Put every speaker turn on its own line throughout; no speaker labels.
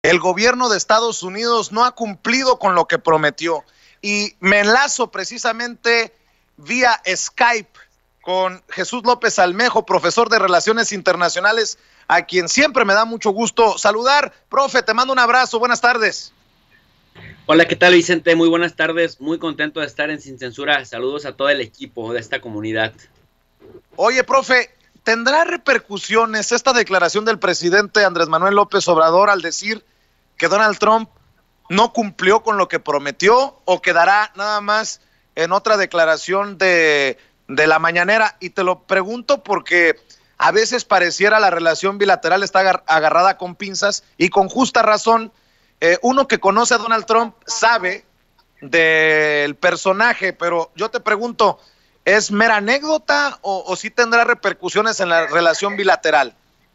el gobierno de Estados Unidos no ha cumplido con lo que prometió. Y me enlazo precisamente vía Skype con Jesús López Almejo, profesor de Relaciones Internacionales, a quien siempre me da mucho gusto saludar. Profe, te mando un abrazo, buenas tardes.
Hola, ¿qué tal, Vicente? Muy buenas tardes, muy contento de estar en Sin Censura. Saludos a todo el equipo de esta comunidad.
Oye, profe, ¿tendrá repercusiones esta declaración del presidente Andrés Manuel López Obrador al decir que Donald Trump no cumplió con lo que prometió, o quedará nada más en otra declaración de la mañanera? Y te lo pregunto porque a veces pareciera la relación bilateral está agarrada con pinzas, y con justa razón. Uno que conoce a Donald Trump sabe del personaje, pero yo te pregunto, ¿es mera anécdota o sí tendrá repercusiones en la relación bilateral?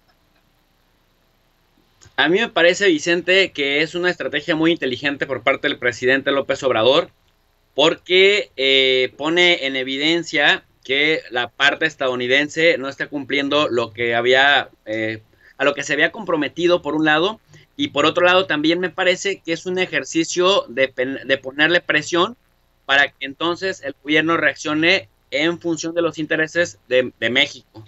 A mí me parece, Vicente, que es una estrategia muy inteligente por parte del presidente López Obrador, porque pone en evidencia que la parte estadounidense no está cumpliendo lo que había, a lo que se había comprometido, por un lado, y por otro lado también me parece que es un ejercicio de ponerle presión para que entonces el gobierno reaccione en función de los intereses de México.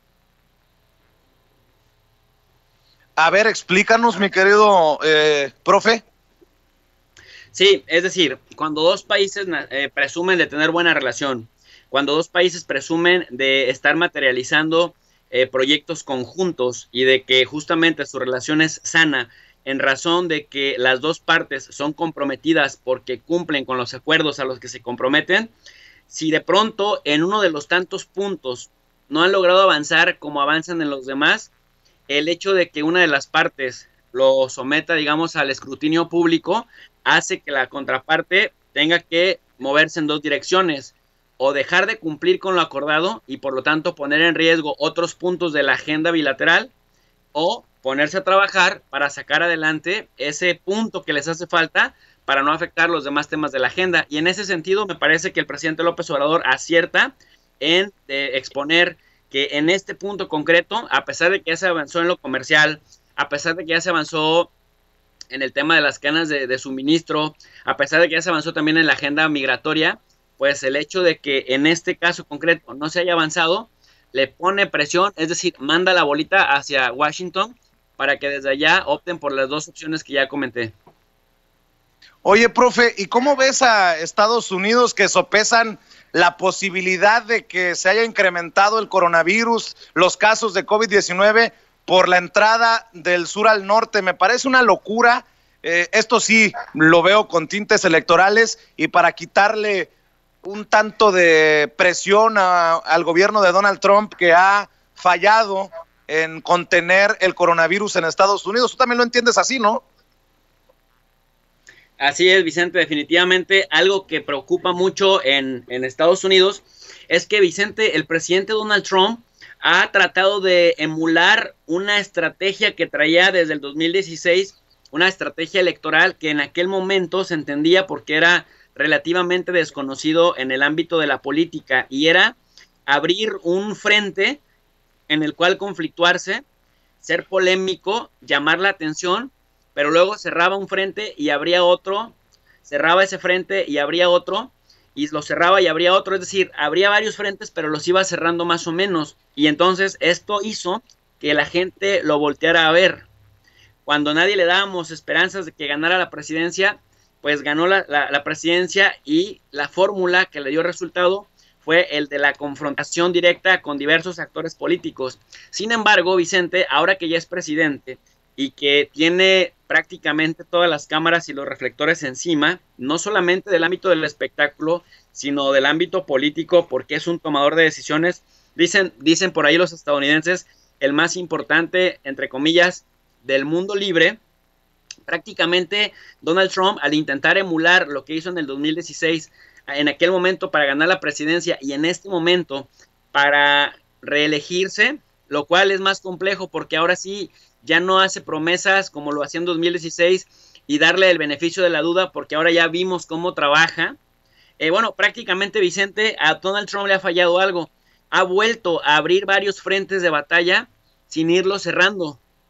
A ver, explícanos, mi querido profe.
Sí, es decir, cuando dos países presumen de tener buena relación, cuando dos países presumen de estar materializando proyectos conjuntos y de que justamente su relación es sana en razón de que las dos partes son comprometidas porque cumplen con los acuerdos a los que se comprometen, si de pronto en uno de los tantos puntos no han logrado avanzar como avanzan en los demás, el hecho de que una de las partes lo someta, digamos, al escrutinio público, hace que la contraparte tenga que moverse en dos direcciones: o dejar de cumplir con lo acordado y por lo tanto poner en riesgo otros puntos de la agenda bilateral, o ponerse a trabajar para sacar adelante ese punto que les hace falta para no afectar los demás temas de la agenda. Y en ese sentido me parece que el presidente López Obrador acierta en exponer que en este punto concreto, a pesar de que ya se avanzó en lo comercial, a pesar de que ya se avanzó en el tema de las cadenas de suministro, a pesar de que ya se avanzó también en la agenda migratoria, pues el hecho de que en este caso concreto no se haya avanzado, le pone presión, es decir, manda la bolita hacia Washington para que desde allá opten por las dos opciones que ya comenté.
Oye, profe, ¿y cómo ves a Estados Unidos, que sopesan la posibilidad de que se haya incrementado el coronavirus, los casos de COVID-19 por la entrada del sur al norte? Me parece una locura. Esto sí lo veo con tintes electorales, y para quitarle un tanto de presión al gobierno de Donald Trump, que ha fallado en contener el coronavirus en Estados Unidos. Tú también lo entiendes así, ¿no?
Así es, Vicente, definitivamente algo que preocupa mucho en Estados Unidos es que, Vicente, el presidente Donald Trump ha tratado de emular una estrategia que traía desde el 2016, una estrategia electoral que en aquel momento se entendía porque era relativamente desconocido en el ámbito de la política, y era abrir un frente en el cual conflictuarse, ser polémico, llamar la atención, pero luego cerraba un frente y abría otro, cerraba ese frente y abría otro, y lo cerraba y abría otro, es decir, abría varios frentes, pero los iba cerrando más o menos, y entonces esto hizo que la gente lo volteara a ver. Cuando nadie le dábamos esperanzas de que ganara la presidencia, pues ganó la presidencia, y la fórmula que le dio resultado fue el de la confrontación directa con diversos actores políticos. Sin embargo, Vicente, ahora que ya es presidente y que tiene prácticamente todas las cámaras y los reflectores encima, no solamente del ámbito del espectáculo, sino del ámbito político, porque es un tomador de decisiones, dicen por ahí los estadounidenses, el más importante, entre comillas, del mundo libre. Prácticamente Donald Trump, al intentar emular lo que hizo en el 2016, en aquel momento para ganar la presidencia, y en este momento para reelegirse, lo cual es más complejo porque ahora sí ya no hace promesas como lo hacía en 2016 y darle el beneficio de la duda, porque ahora ya vimos cómo trabaja. Bueno, prácticamente, Vicente, a Donald Trump le ha fallado algo. Ha vuelto a abrir varios frentes de batalla sin irlo cerrando.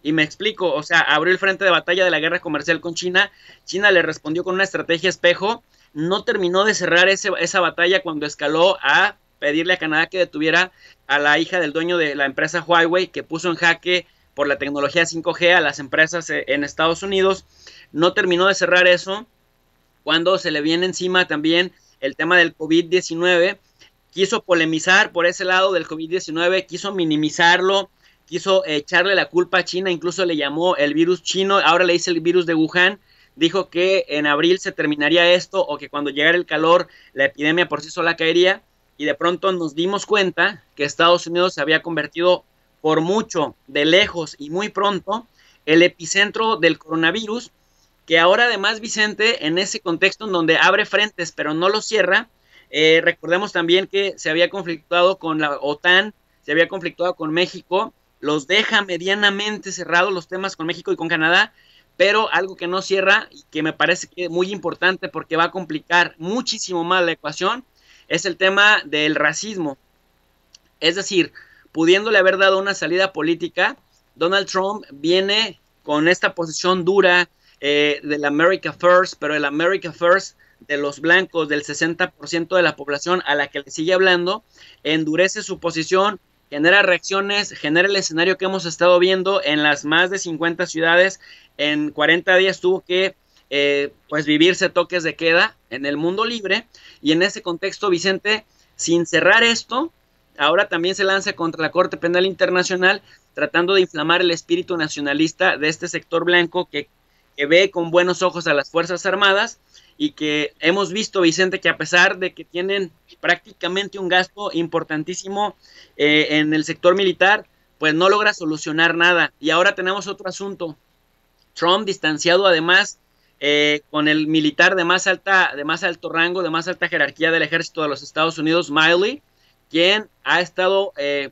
Y me explico, o sea, abrió el frente de batalla de la guerra comercial con China, China le respondió con una estrategia espejo, no terminó de cerrar esa batalla cuando escaló a pedirle a Canadá que detuviera a la hija del dueño de la empresa Huawei, que puso en jaque por la tecnología 5G a las empresas en Estados Unidos. No terminó de cerrar eso cuando se le viene encima también el tema del COVID-19. Quiso polemizar por ese lado del COVID-19, quiso minimizarlo, quiso echarle la culpa a China, incluso le llamó el virus chino, ahora le dice el virus de Wuhan, dijo que en abril se terminaría esto o que cuando llegara el calor la epidemia por sí sola caería, y de pronto nos dimos cuenta que Estados Unidos se había convertido por mucho, de lejos y muy pronto, el epicentro del coronavirus, que ahora además, Vicente, en ese contexto en donde abre frentes pero no los cierra, recordemos también que se había conflictuado con la OTAN, se había conflictuado con México, los deja medianamente cerrados los temas con México y con Canadá, pero algo que no cierra y que me parece que es muy importante porque va a complicar muchísimo más la ecuación es el tema del racismo. Es decir, pudiéndole haber dado una salida política, Donald Trump viene con esta posición dura del America First, pero el America First de los blancos, del 60% de la población a la que le sigue hablando, endurece su posición, genera reacciones, genera el escenario que hemos estado viendo en las más de 50 ciudades. En 40 días tuvo que pues vivirse toques de queda en el mundo libre, y en ese contexto, Vicente, sin cerrar esto, ahora también se lanza contra la Corte Penal Internacional, tratando de inflamar el espíritu nacionalista de este sector blanco que ve con buenos ojos a las Fuerzas Armadas, y que hemos visto, Vicente, que a pesar de que tienen prácticamente un gasto importantísimo en el sector militar, pues no logra solucionar nada. Y ahora tenemos otro asunto. Trump distanciado además con el militar de más alto rango, de más alta jerarquía del ejército de los Estados Unidos, Milley, quien ha estado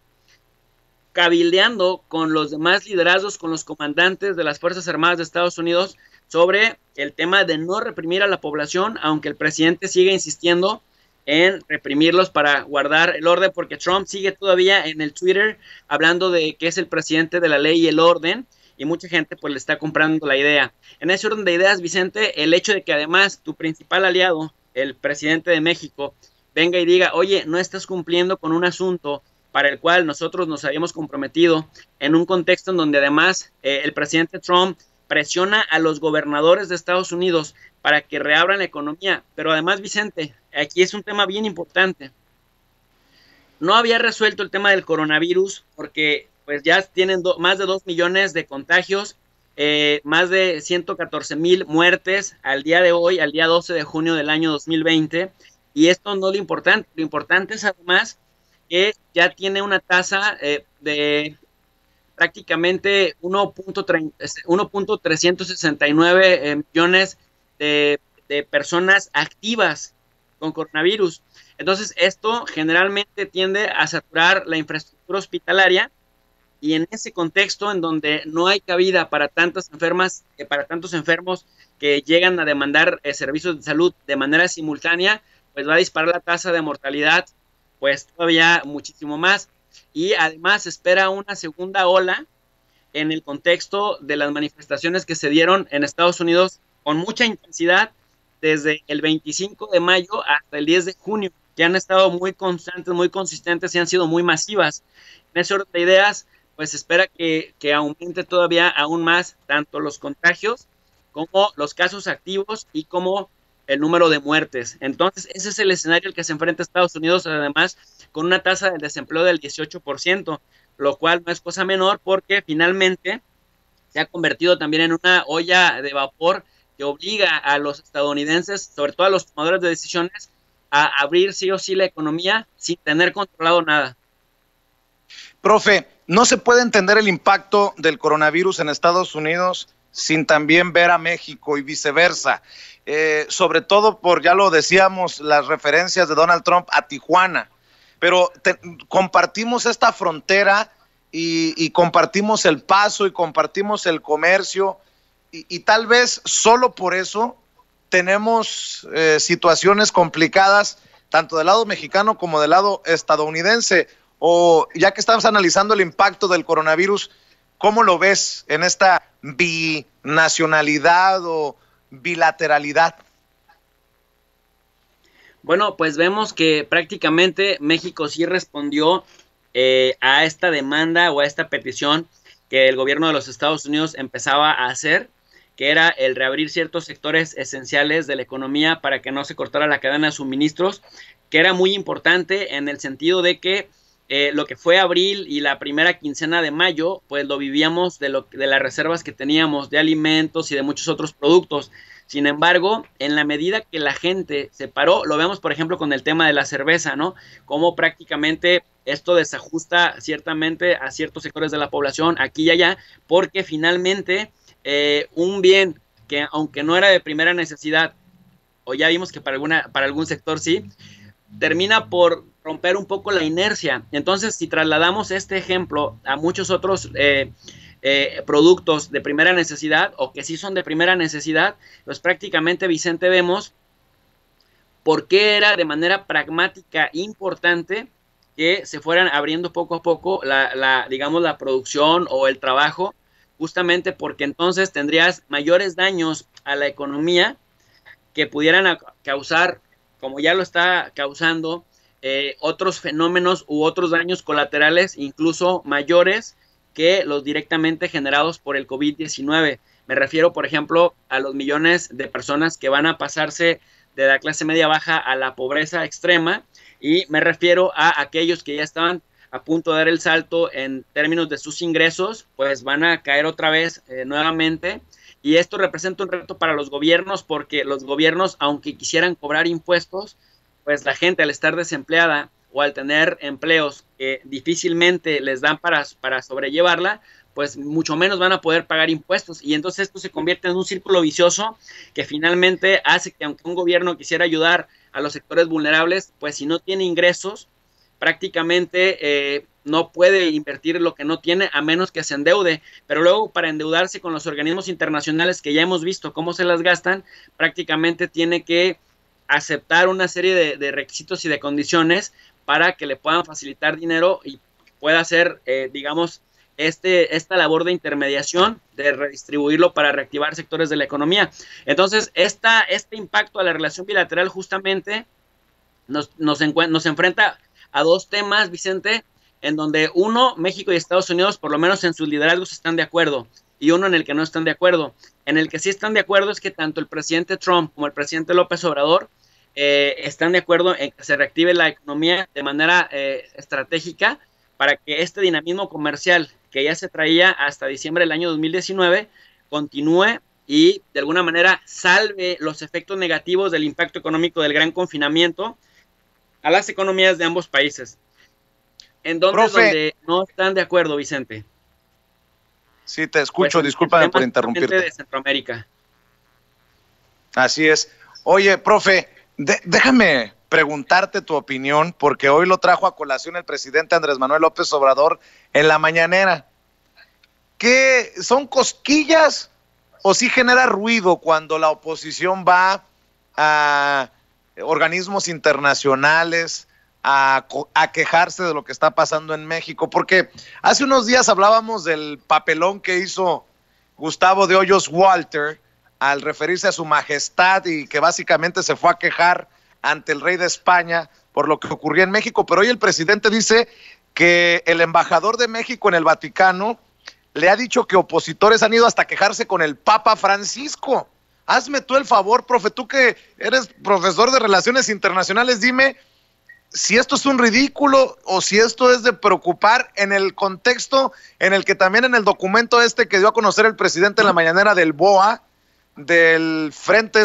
cabildeando con los demás liderazgos, con los comandantes de las Fuerzas Armadas de Estados Unidos sobre el tema de no reprimir a la población, aunque el presidente sigue insistiendo en reprimirlos para guardar el orden, porque Trump sigue todavía en el Twitter hablando de que es el presidente de la ley y el orden, y mucha gente pues le está comprando la idea. En ese orden de ideas, Vicente, el hecho de que además tu principal aliado, el presidente de México, venga y diga, oye, no estás cumpliendo con un asunto para el cual nosotros nos habíamos comprometido, en un contexto en donde además el presidente Trump presiona a los gobernadores de Estados Unidos para que reabran la economía. Pero además, Vicente, aquí es un tema bien importante. No había resuelto el tema del coronavirus porque pues ya tienen más de 2 millones de contagios, más de 114,000 muertes al día de hoy, al día 12 de junio del año 2020. Y esto no es lo importante es además que ya tiene una tasa de prácticamente 1.369 millones de personas activas con coronavirus. Entonces, esto generalmente tiende a saturar la infraestructura hospitalaria, y en ese contexto en donde no hay cabida para tantas enfermas, para tantos enfermos que llegan a demandar servicios de salud de manera simultánea, pues va a disparar la tasa de mortalidad pues todavía muchísimo más. Y además espera una segunda ola en el contexto de las manifestaciones que se dieron en Estados Unidos con mucha intensidad desde el 25 de mayo hasta el 10 de junio, que han estado muy constantes, muy consistentes y han sido muy masivas. En ese orden de ideas, pues espera que aumente todavía aún más tanto los contagios como los casos activos y como el número de muertes. Entonces, ese es el escenario al que se enfrenta Estados Unidos, además, con una tasa de desempleo del 18%, lo cual no es cosa menor porque finalmente se ha convertido también en una olla de vapor que obliga a los estadounidenses, sobre todo a los tomadores de decisiones, a abrir sí o sí la economía sin tener controlado nada.
Profe, no se puede entender el impacto del coronavirus en Estados Unidos sin también ver a México y viceversa. Sobre todo por, ya lo decíamos, las referencias de Donald Trump a Tijuana. Pero compartimos esta frontera y compartimos el paso y compartimos el comercio y tal vez solo por eso tenemos situaciones complicadas tanto del lado mexicano como del lado estadounidense. O ya que estamos analizando el impacto del coronavirus, ¿Cómo lo ves en esta binacionalidad o bilateralidad?
Bueno, pues vemos que prácticamente México sí respondió a esta demanda o a esta petición que el gobierno de los Estados Unidos empezaba a hacer, que era el reabrir ciertos sectores esenciales de la economía para que no se cortara la cadena de suministros, que era muy importante en el sentido de que lo que fue abril y la primera quincena de mayo, pues lo vivíamos de las reservas que teníamos de alimentos y de muchos otros productos. Sin embargo, en la medida que la gente se paró, lo vemos por ejemplo con el tema de la cerveza, ¿no? Cómo prácticamente esto desajusta ciertamente a ciertos sectores de la población aquí y allá, porque finalmente un bien que aunque no era de primera necesidad, o ya vimos que para algún sector sí, termina por romper un poco la inercia. Entonces, si trasladamos este ejemplo a muchos otros productos de primera necesidad o que sí son de primera necesidad, pues prácticamente, Vicente, vemos por qué era de manera pragmática importante que se fueran abriendo poco a poco digamos, la producción o el trabajo, justamente porque entonces tendrías mayores daños a la economía que pudieran causar, como ya lo está causando, otros fenómenos u otros daños colaterales, incluso mayores que los directamente generados por el COVID-19. Me refiero, por ejemplo, a los millones de personas que van a pasarse de la clase media baja a la pobreza extrema, y me refiero a aquellos que ya estaban a punto de dar el salto en términos de sus ingresos, pues van a caer otra vez nuevamente. Y esto representa un reto para los gobiernos, porque los gobiernos, aunque quisieran cobrar impuestos, pues la gente al estar desempleada o al tener empleos que difícilmente les dan para sobrellevarla, pues mucho menos van a poder pagar impuestos. Y entonces esto se convierte en un círculo vicioso que finalmente hace que aunque un gobierno quisiera ayudar a los sectores vulnerables, pues si no tiene ingresos, prácticamente no puede invertir lo que no tiene a menos que se endeude, pero luego para endeudarse con los organismos internacionales que ya hemos visto cómo se las gastan, prácticamente tiene que aceptar una serie de requisitos y de condiciones para que le puedan facilitar dinero y pueda hacer, digamos, esta labor de intermediación, de redistribuirlo para reactivar sectores de la economía. Entonces, este impacto a la relación bilateral justamente nos enfrenta a dos temas, Vicente, en donde uno, México y Estados Unidos, por lo menos en sus liderazgos, están de acuerdo, y uno en el que no están de acuerdo. En el que sí están de acuerdo es que tanto el presidente Trump como el presidente López Obrador están de acuerdo en que se reactive la economía de manera estratégica para que este dinamismo comercial que ya se traía hasta diciembre del año 2019 continúe y de alguna manera salve los efectos negativos del impacto económico del gran confinamiento a las economías de ambos países. ¿En dónde es donde no están de acuerdo, Vicente?
Sí, te escucho, pues, discúlpame por interrumpirte.
De Centroamérica.
Así es. Oye, profe, déjame preguntarte tu opinión, porque hoy lo trajo a colación el presidente Andrés Manuel López Obrador en la mañanera. ¿Qué son cosquillas o sí genera ruido cuando la oposición va a organismos internacionales a quejarse de lo que está pasando en México? Porque hace unos días hablábamos del papelón que hizo Gustavo de Hoyos Walter al referirse a su majestad y que básicamente se fue a quejar ante el rey de España por lo que ocurría en México, pero hoy el presidente dice que el embajador de México en el Vaticano le ha dicho que opositores han ido hasta quejarse con el Papa Francisco. Hazme tú el favor, profe, tú que eres profesor de Relaciones Internacionales, dime si esto es un ridículo o si esto es de preocupar en el contexto en el que también en el documento que dio a conocer el presidente en la mañanera del BOA, del frente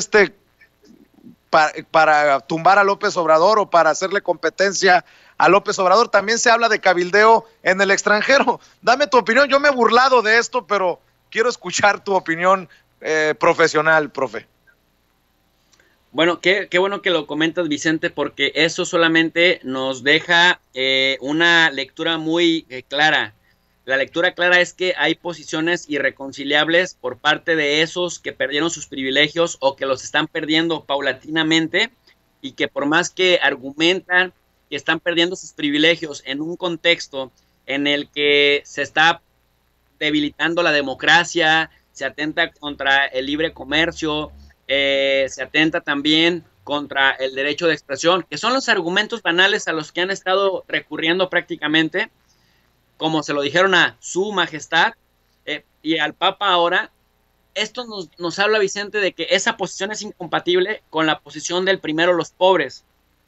para tumbar a López Obrador o para hacerle competencia a López Obrador, también se habla de cabildeo en el extranjero. Dame tu opinión, yo me he burlado de esto, pero quiero escuchar tu opinión profesional, profe.
Bueno, qué bueno que lo comentas, Vicente, porque eso solamente nos deja una lectura muy clara. La lectura clara es que hay posiciones irreconciliables por parte de esos que perdieron sus privilegios o que los están perdiendo paulatinamente, y que por más que argumentan que están perdiendo sus privilegios en un contexto en el que se está debilitando la democracia, se atenta contra el libre comercio, se atenta también contra el derecho de expresión, que son los argumentos banales a los que han estado recurriendo prácticamente, como se lo dijeron a su majestad y al Papa ahora. Esto nos habla, Vicente, de que esa posición es incompatible con la posición del primero los pobres.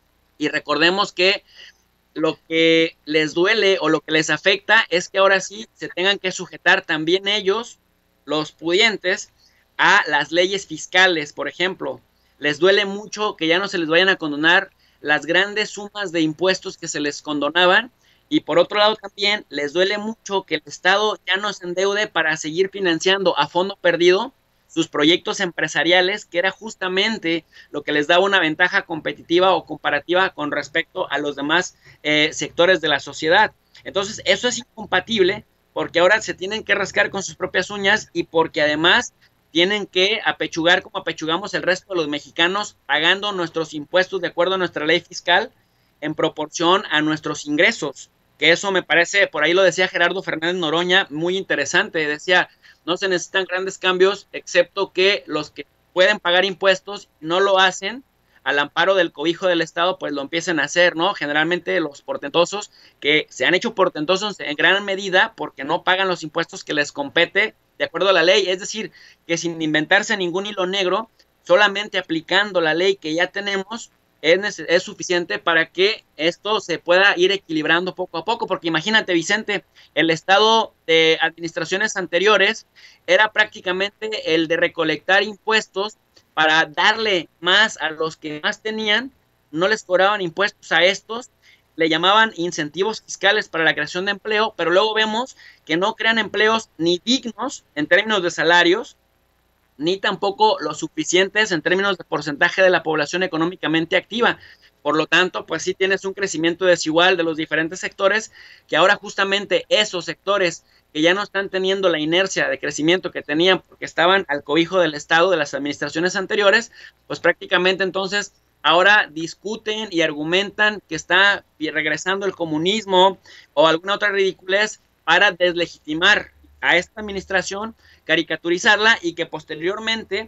Y recordemos que lo que les duele o lo que les afecta es que ahora sí se tengan que sujetar también ellos, los pudientes, a las leyes fiscales, por ejemplo. Les duele mucho que ya no se les vayan a condonar las grandes sumas de impuestos que se les condonaban, y por otro lado también les duele mucho que el Estado ya no se endeude para seguir financiando a fondo perdido sus proyectos empresariales, que era justamente lo que les daba una ventaja competitiva o comparativa con respecto a los demás sectores de la sociedad. Entonces, eso es incompatible porque ahora se tienen que rascar con sus propias uñas y porque además tienen que apechugar como apechugamos el resto de los mexicanos, pagando nuestros impuestos de acuerdo a nuestra ley fiscal en proporción a nuestros ingresos. Que eso me parece, por ahí lo decía Gerardo Fernández Noroña, muy interesante. Decía, no se necesitan grandes cambios, excepto que los que pueden pagar impuestos no lo hacen al amparo del cobijo del Estado, pues lo empiecen a hacer, ¿no? Generalmente los portentosos, que se han hecho portentosos en gran medida porque no pagan los impuestos que les compete de acuerdo a la ley. Es decir, que sin inventarse ningún hilo negro, solamente aplicando la ley que ya tenemos, es suficiente para que esto se pueda ir equilibrando poco a poco, porque imagínate, Vicente, el estado de administraciones anteriores era prácticamente el de recolectar impuestos para darle más a los que más tenían, no les cobraban impuestos a estos, le llamaban incentivos fiscales para la creación de empleo, pero luego vemos que no crean empleos ni dignos en términos de salarios, ni tampoco lo suficientes en términos de porcentaje de la población económicamente activa. Por lo tanto, pues sí tienes un crecimiento desigual de los diferentes sectores, que ahora justamente esos sectores que ya no están teniendo la inercia de crecimiento que tenían porque estaban al cobijo del Estado de las administraciones anteriores, pues prácticamente entonces ahora discuten y argumentan que está regresando el comunismo o alguna otra ridiculez para deslegitimar a esta administración, caricaturizarla y que posteriormente,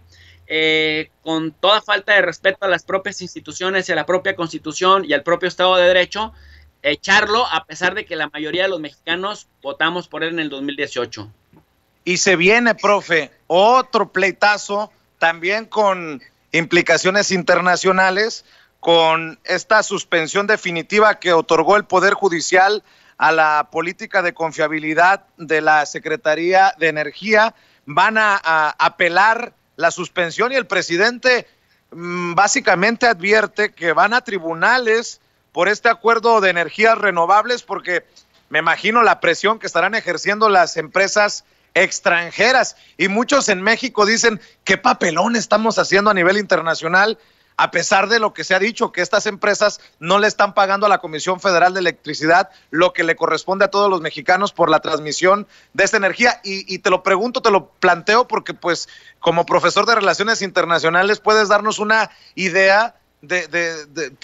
con toda falta de respeto a las propias instituciones y a la propia Constitución y al propio Estado de Derecho, echarlo a pesar de que la mayoría de los mexicanos votamos por él en el 2018.
Y se viene, profe, otro pleitazo también con implicaciones internacionales, con esta suspensión definitiva que otorgó el Poder Judicial a la política de confiabilidad de la Secretaría de Energía. Van a apelar la suspensión y el presidente básicamente advierte que van a tribunales por este acuerdo de energías renovables, porque me imagino la presión que estarán ejerciendo las empresas extranjeras, y muchos en México dicen qué papelón estamos haciendo a nivel internacional, a pesar de lo que se ha dicho, que estas empresas no le están pagando a la Comisión Federal de Electricidad lo que le corresponde a todos los mexicanos por la transmisión de esta energía. Y te lo pregunto, te lo planteo porque pues como profesor de Relaciones Internacionales puedes darnos una idea de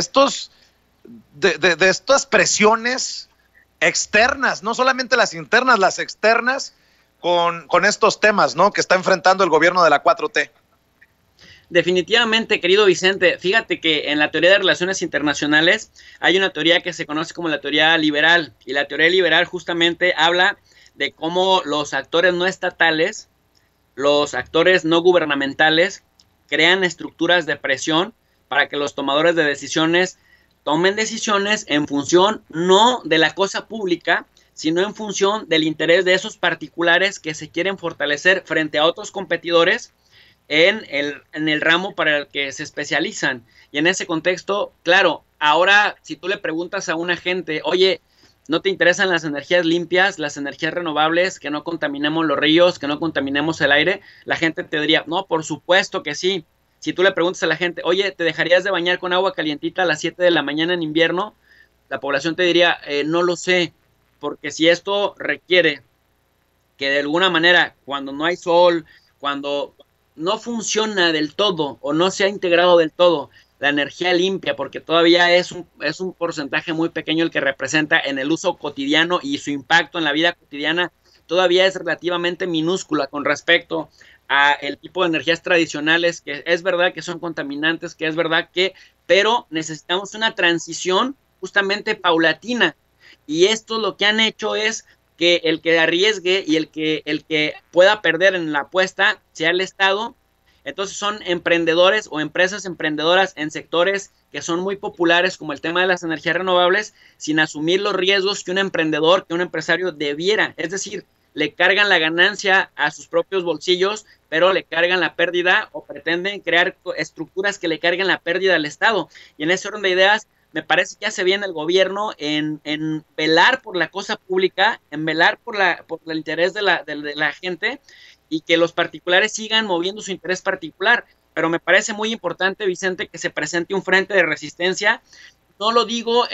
estas presiones externas, no solamente las internas, las externas con estos temas, ¿no?, que está enfrentando el gobierno de la 4T.
Definitivamente, querido Vicente, fíjate que en la teoría de relaciones internacionales hay una teoría que se conoce como la teoría liberal, y la teoría liberal justamente habla de cómo los actores no estatales, los actores no gubernamentales, crean estructuras de presión para que los tomadores de decisiones tomen decisiones en función no de la cosa pública, sino en función del interés de esos particulares que se quieren fortalecer frente a otros competidores en el ramo para el que se especializan. Y en ese contexto, claro, ahora si tú le preguntas a una gente, oye, ¿no te interesan las energías limpias, las energías renovables, que no contaminemos los ríos, que no contaminemos el aire? La gente te diría, no, por supuesto que sí. Si tú le preguntas a la gente, oye, ¿te dejarías de bañar con agua calientita a las 7 de la mañana en invierno? La población te diría, no lo sé, porque si esto requiere que de alguna manera, cuando no hay sol, cuando no funciona del todo o no se ha integrado del todo la energía limpia, porque todavía es un porcentaje muy pequeño el que representa en el uso cotidiano y su impacto en la vida cotidiana todavía es relativamente minúscula con respecto a el tipo de energías tradicionales, que es verdad que son contaminantes, que es verdad que, pero necesitamos una transición justamente paulatina. Y esto lo que han hecho es que el que arriesgue y el que pueda perder en la apuesta sea el Estado. Entonces son emprendedores o empresas emprendedoras en sectores que son muy populares, como el tema de las energías renovables, sin asumir los riesgos que un emprendedor, que un empresario debiera. Es decir, le cargan la ganancia a sus propios bolsillos, pero le cargan la pérdida o pretenden crear estructuras que le carguen la pérdida al Estado. Y en ese orden de ideas, me parece que hace bien el gobierno en velar por la cosa pública, en velar por el interés de la gente, y que los particulares sigan moviendo su interés particular. Pero me parece muy importante, Vicente, que se presente un frente de resistencia. No lo digo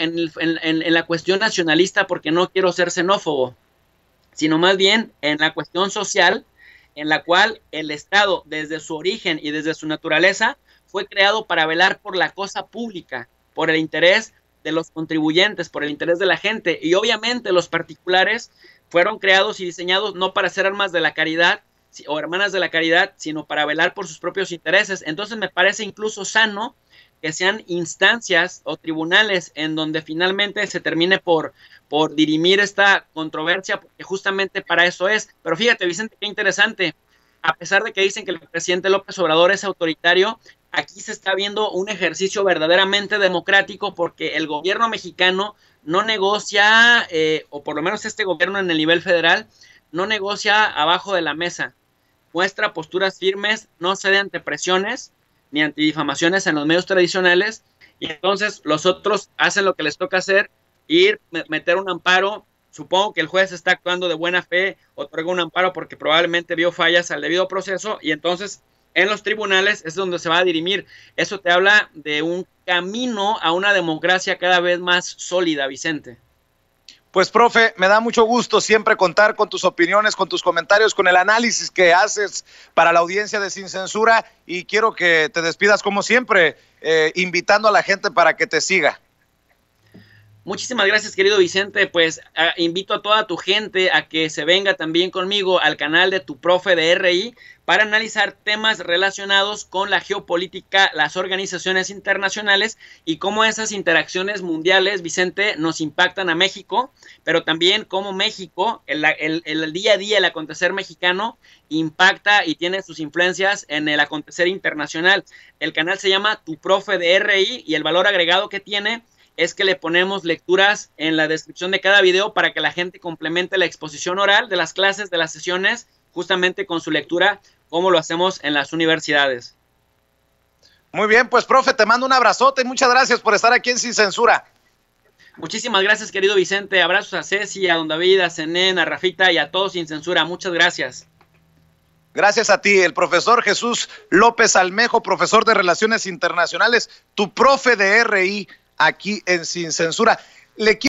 en la cuestión nacionalista porque no quiero ser xenófobo, sino más bien en la cuestión social, en la cual el Estado, desde su origen y desde su naturaleza, fue creado para velar por la cosa pública, por el interés de los contribuyentes, por el interés de la gente. Y obviamente los particulares fueron creados y diseñados no para ser armas de la caridad o hermanas de la caridad, sino para velar por sus propios intereses. Entonces me parece incluso sano que sean instancias o tribunales en donde finalmente se termine por dirimir esta controversia, porque justamente para eso es. Pero fíjate, Vicente, qué interesante. A pesar de que dicen que el presidente López Obrador es autoritario, aquí se está viendo un ejercicio verdaderamente democrático, porque el gobierno mexicano no negocia, o por lo menos este gobierno en el nivel federal, no negocia abajo de la mesa. Muestra posturas firmes, no cede ante presiones ni ante difamaciones en los medios tradicionales, y entonces los otros hacen lo que les toca hacer, ir, meter un amparo. Supongo que el juez está actuando de buena fe, otorga un amparo porque probablemente vio fallas al debido proceso, y entonces en los tribunales es donde se va a dirimir. Eso te habla de un camino a una democracia cada vez más sólida, Vicente.
Pues, profe, me da mucho gusto siempre contar con tus opiniones, con tus comentarios, con el análisis que haces para la audiencia de Sin Censura, y quiero que te despidas como siempre, invitando a la gente para que te siga.
Muchísimas gracias, querido Vicente. Pues invito a toda tu gente a que se venga también conmigo al canal de Tu Profe de RI para analizar temas relacionados con la geopolítica, las organizaciones internacionales y cómo esas interacciones mundiales, Vicente, nos impactan a México, pero también cómo México, el día a día, el acontecer mexicano, impacta y tiene sus influencias en el acontecer internacional. El canal se llama Tu Profe de RI y el valor agregado que tiene es que le ponemos lecturas en la descripción de cada video para que la gente complemente la exposición oral de las clases, de las sesiones, justamente con su lectura, como lo hacemos en las universidades.
Muy bien, pues, profe, te mando un abrazote y muchas gracias por estar aquí en Sin Censura.
Muchísimas gracias, querido Vicente. Abrazos a Ceci, a Don David, a Zenén, a Rafita y a todos Sin Censura. Muchas gracias.
Gracias a ti, el profesor Jesús López Almejo, profesor de Relaciones Internacionales, Tu Profe de RI, aquí en Sin Censura.